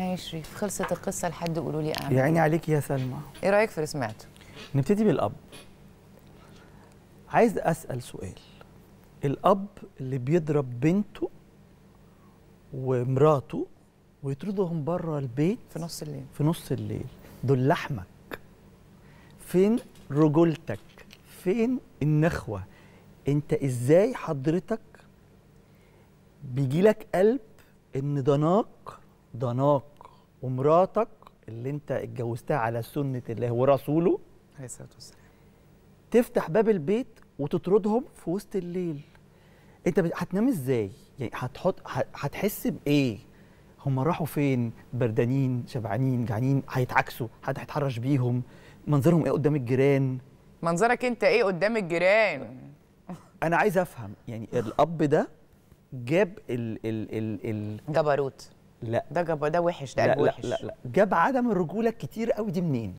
هاي شريف، خلصت القصه لحد قولوا لي اعمل يا عيني عليك يا سلمى. ايه رايك في اللي سمعته؟ نبتدي بالاب. عايز اسال سؤال. الاب اللي بيضرب بنته ومراته ويطردهم بره البيت في نص الليل، في نص الليل، دول لحمك. فين رجولتك؟ فين النخوه؟ انت ازاي حضرتك بيجيلك قلب ان ضناك ومراتك اللي انت اتجوزتها على سنه الله ورسوله عليه الصلاه والسلام تفتح باب البيت وتطردهم في وسط الليل؟ انت هتنام ازاي؟ يعني هتحس بايه؟ هم راحوا فين؟ بردانين، شبعانين، جعانين، هيتعكسوا، حد هيتحرش بيهم، منظرهم ايه قدام الجيران؟ منظرك انت ايه قدام الجيران؟ انا عايز افهم يعني الاب ده جاب ال جبروت. لا ده وحش، ده لا قلب لا وحش. لا لا جاب عدم الرجوله الكتير قوي دي منين؟